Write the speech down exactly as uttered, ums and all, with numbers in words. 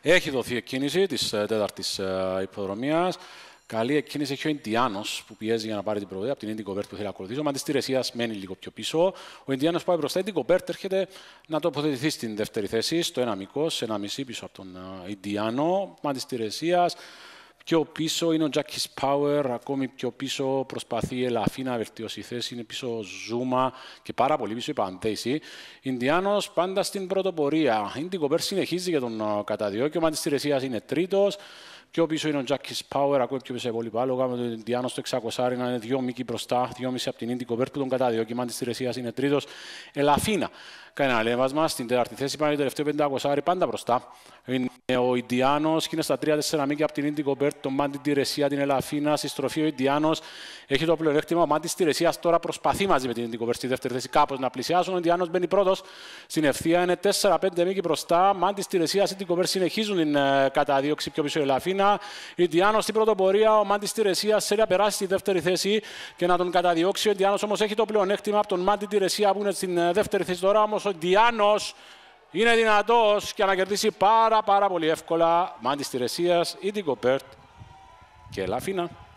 Έχει δοθεί εκκίνηση της τέταρτης υποδρομίας. Καλή εκκίνηση έχει ο Ιντιάνος που πιέζει για να πάρει την προβολή από την Ίντι Κοπέρτ που θέλει να ακολουθήσει. Ο Μάντης Τηρεσίας μένει λίγο πιο πίσω. Ο Ιντιάνος πάει μπροστά. Η Ίντι Κοπέρτ έρχεται να τοποθετηθεί στην δεύτερη θέση, στο ένα μήκος, ένα μισή πίσω από τον Ιντιάνο. Μάντης Τηρεσίας. Πιο πίσω είναι ο Τζάκης Πάουερ, ακόμη πιο πίσω προσπαθεί η Ελαφή να βελτιώσει η θέση, είναι πίσω ο Ζούμα και πάρα πολύ πίσω η Παντέση. Ινδιάνος πάντα στην πρωτοπορία. Η Ίντι Κοπέρτ συνεχίζει για τον καταδιώκιο, ο Μάντης Τηρεσίας είναι τρίτος. Πιο πίσω είναι ο Τζάκης Πάουερ, ακόμη πιο πίσω είναι πολύ πάλι. Ο Ινδιάνος στο εξακόσια είναι δύο μήκη μπροστά, δύο μισή από την Ίντι Κοπέρτ που τον καταδιώκει. Ο Μάντης Τηρεσίας είναι τρίτος. Ελαφίνα κάνει ένα λέβασμα στην τέταρτη θέση. Πάει το τελευταίο πεντακόσια πάντα μπροστά. Είναι ο Ιντιάνος και είναι στα τρία τέσσερα μήκη από την Ίντι Κοπέρτ. Τον Μάντι Τηρεσία, την Ελαφίνα. Στη στροφή ο Ιντιάνος έχει το πλεονέκτημα. Ο Μάντης Τηρεσίας τώρα προσπαθεί μαζί με την Ίντι Κοπέρτ στη δεύτερη θέση κάπως να πλησιάσουν. Ο Ιντιάνος μπαίνει πρώτος στην ευθεία. Είναι τέσσερα πέντε μήκη μπροστά. Μάντης Τηρεσίας, Ίντι Κοπέρτ συνεχίζουν την καταδίωξη πιο πίσω η Ελαφίνα. Ιντιάνος στην πρωτοπορία. Ο Μάντης Τηρεσίας θέλει να περάσει στη δεύτερη θέση και να τον καταδιώξει. Ο Ιντιάνος όμως έχει το πλεονέκτημα από τον Μάντι Τηρεσία που είναι στην δεύτερη θέση τώρα. Όμως ο Ιντιάνος είναι δυνατός και να κερδίσει πάρα πάρα πολύ εύκολα. Μάντης Τηρεσίας, Ίντι Κοπέρτ και Ελαφίνα.